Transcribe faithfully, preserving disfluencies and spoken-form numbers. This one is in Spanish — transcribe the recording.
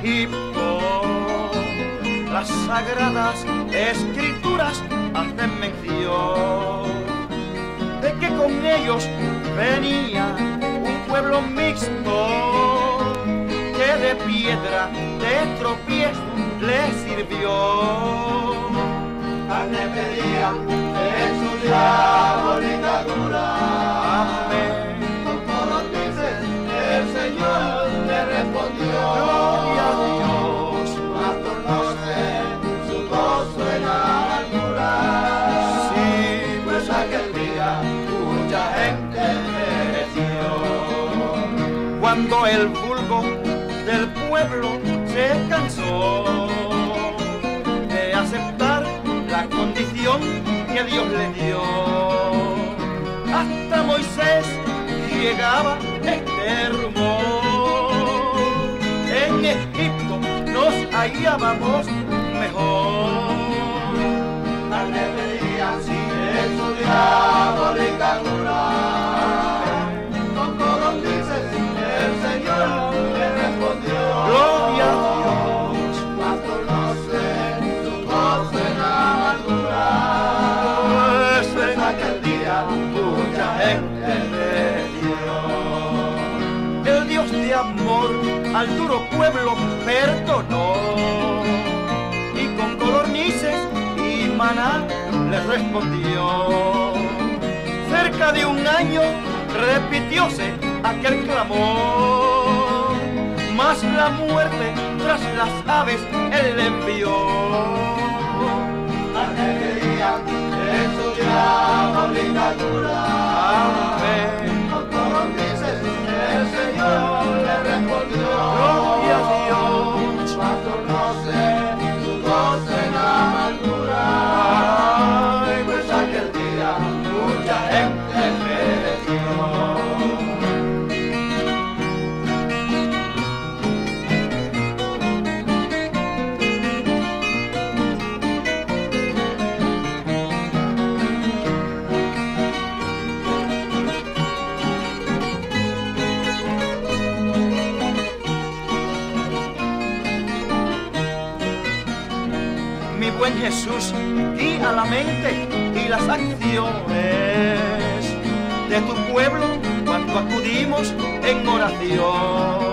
Egipto. Las sagradas escrituras hacen mención de que con ellos venía un pueblo mixto que de piedra de tropiezo le sirvió. Carne pedían en su diabólica cura. Amén. Con todos dices, el Señor le respondió. Gloria a Dios. Mas tornóse su gozo en amargura. Sí, Pues aquel día mucha gente pereció. cuando el vulgo del pueblo se cansó de aceptar la condición que Dios le dio. Hasta Moisés llegaba este rumor: en Egipto nos hallábamos mejor. Carne pedían en su diabólica cura. Con todos dices, el Señor le respondió. Gloria a Dios. Mas conoce su gozo en amargura. Pues en Aquel día mucha gente perdió. el Dios de amor al duro pueblo perdonó, y con codornices y maná le respondió. Cerca de un año repitióse aquel clamor, mas la muerte tras las aves él le envió. Carne pedían en su diabólica cura. Amén. Con todos dices, el Señor le respondió. Gloria a Dios. Mas conoce su gozo en amargura. Ay, Pues aquel día mucha gente pereció. Mi buen Jesús, guía la mente y las acciones de tu pueblo cuando acudimos en oración.